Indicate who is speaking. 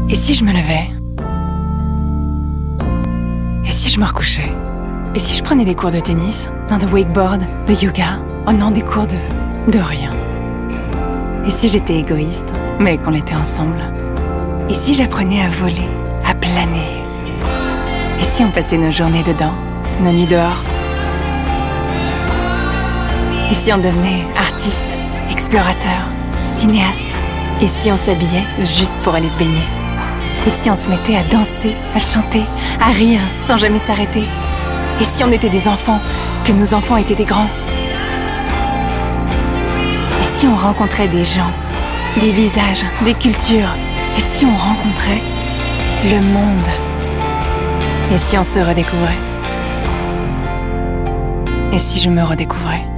Speaker 1: Et si je me levais? Et si je me recouchais? Et si je prenais des cours de tennis? Non, de wakeboard, de yoga? Oh non, des cours de rien. Et si j'étais égoïste, mais qu'on était ensemble? Et si j'apprenais à voler, à planer? Et si on passait nos journées dedans, nos nuits dehors? Et si on devenait artiste, explorateur, cinéaste? Et si on s'habillait juste pour aller se baigner? Et si on se mettait à danser, à chanter, à rire, sans jamais s'arrêter? Et si on était des enfants, que nos enfants étaient des grands? Et si on rencontrait des gens, des visages, des cultures? Et si on rencontrait le monde? Et si on se redécouvrait? Et si je me redécouvrais?